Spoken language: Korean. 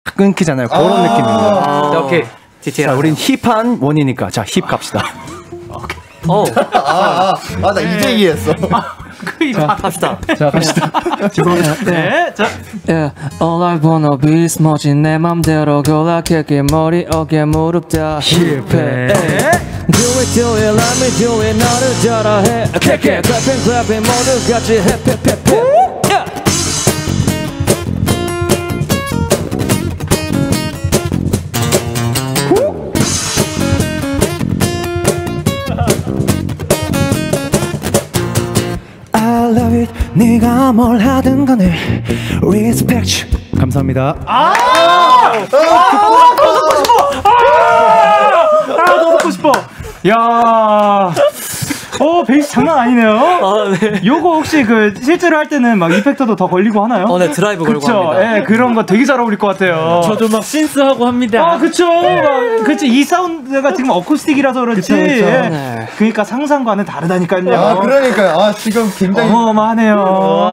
끊기잖아요. 그런 느낌입니다. 네, 오케이. 자, 우린 힙한 원이니까 자, 힙 갑시다. 나 이제 이해했어. 자, 갑시다. 자, 갑시다. 죄송합니다. 네, 자. Yeah, all I wanna be is 멋진 내 맘대로 골라킬게 머리 어깨 무릎 다 힙해. Do it, let me do it. 너를 따라해. Kick it, clapping, clapping, 모두 같이 hip, hip, hip, hip. Yeah. I love it. 네가 뭘 하든 간에 Respect you. 감사합니다. 더 듣고 싶어. 야. 베이스 장난 아니네요. 네. 요거 혹시 그 실제로 할 때는 막 이펙터도 더 걸리고 하나요? 네, 드라이브 걸고 그쵸? 합니다. 예, 그런 거 되게 잘 어울릴 것 같아요. 저도 막 신스하고 합니다. 그쵸. 그치. 이 사운드가 지금 어쿠스틱이라서 그렇지. 그쵸. 예. 그러니까 상상과는 다르다니까요. 그러니까요. 지금 굉장히 어마어마하네요.